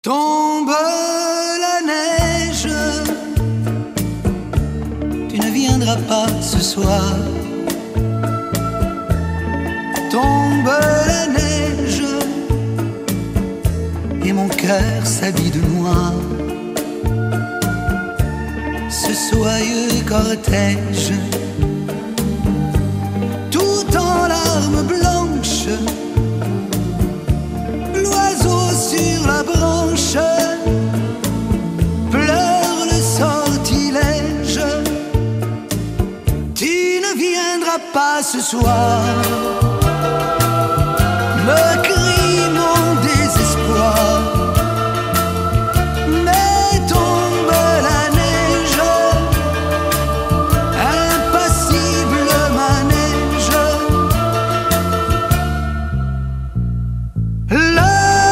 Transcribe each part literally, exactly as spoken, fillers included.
Tombe la neige, tu ne viendras pas ce soir. Tombe la neige, et mon cœur s'habille de noir. Ce soyeux cortège, tout en larmes blanches, l'oiseau sur la branche pleure le sortilège. Tu ne viendras pas ce soir, me crie mon désespoir. Mais tombe la neige, impassible manège. La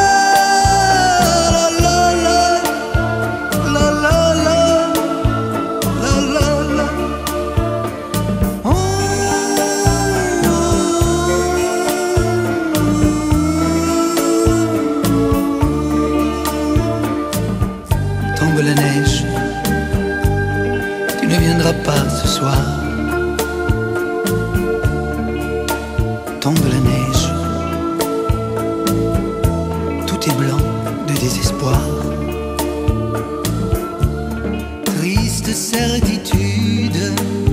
tombe la neige, tu ne viendras pas ce soir. Tombe la neige, tout est blanc de désespoir. Triste certitude,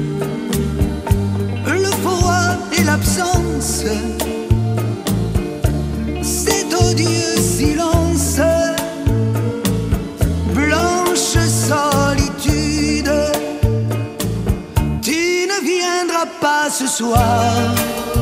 le froid et l'absence, cet odieux silence. Blanche solitude, tu ne viendras pas ce soir.